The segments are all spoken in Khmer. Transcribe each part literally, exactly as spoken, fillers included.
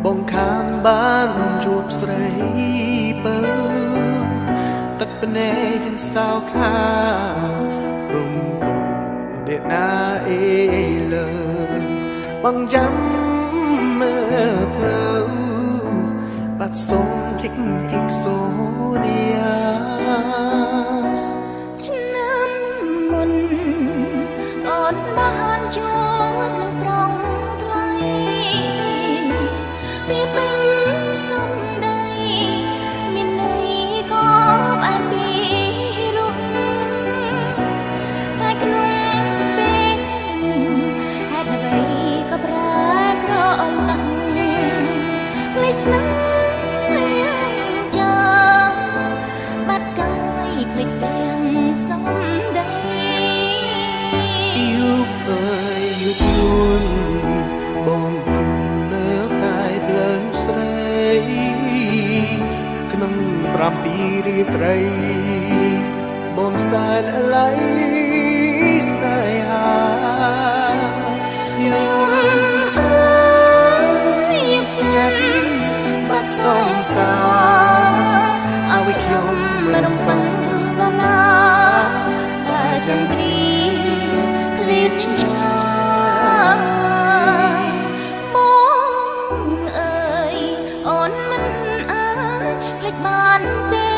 បងខានបានជួបស្រីបើទឹកភ្នែកគិនសោខារំបងដេណាអេលើបងចាំមើលផ្លូវបាត់សូមភ្លេចអ៊ីកសូនីយ៉ាឆ្នាំមុនអូនបានជួបនឹងប្រងថ្លៃពីពេញសំដីមានន័យក៏បែបពីរំតែក្នុងពេលនេះហេតុអ្វីក៏ប្រែក្រអឡងភ្លេចស្នេហ៍ចាបាត់កាយភ្លេចទាំងសំដីយូរអើយយូរជួនបងគុំលើតែផ្លូវស្រីក្នុងប្រាំពីរាត្រីបងសែនឡៃស្នេហាយូរអើយយប់ស្ងាត់បាត់សងសាឲ្យខ្ញុំមិនរំពឹងណាបើចន្ទ្រីឃ្លាតឆ្ងាយបងអើយអូនមិនអាចភ្លេចបានទេ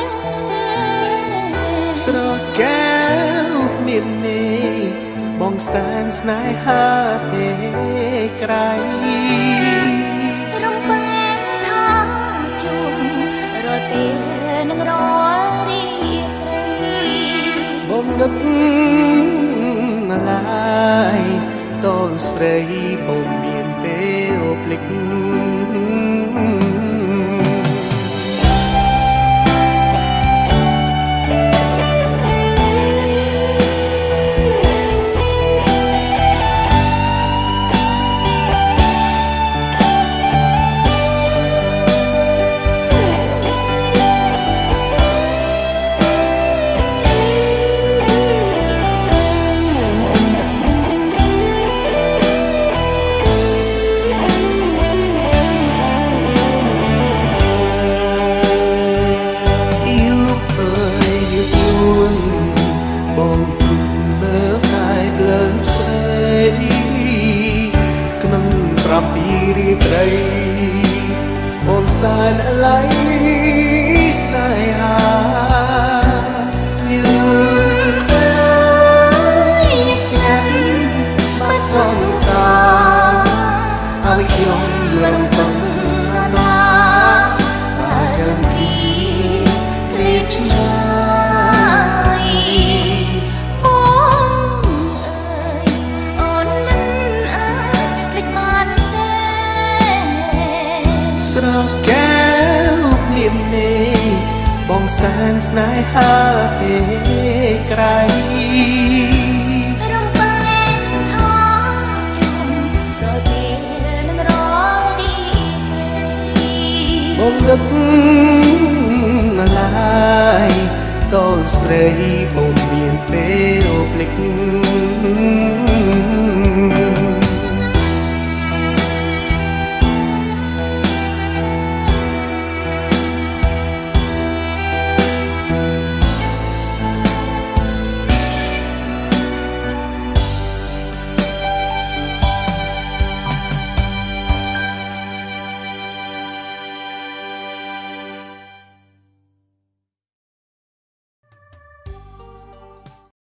ស្រស់កែវមាននេះបងសែនស្នេហាទេក្រៃរំពឹងថាជួបរាល់ពេលនឹងរាល់រាត្រីបងនឹកឡាយតលស្រីបងមានពេលភ្លេចបងគុំមើលតែផ្លូវស្រីក្នុងប្រាំពីរាត្រីអូនសែនឡៃស្នេហាយូរអើយស្ងាត់បាត់សងសាឲ្យខ្ញុំមិនរំពឹងណាបើចន្ទ្រីឃ្លាតឆ្ងាយស្រស់កែវមាននេះបងសែនស្នេហាទេក្រៃរំពឹងថាជួបរាល់ពេលនឹងរាល់ទីត្រីបងនឹកឡាយតលស្រីបងមានពេលភ្លេច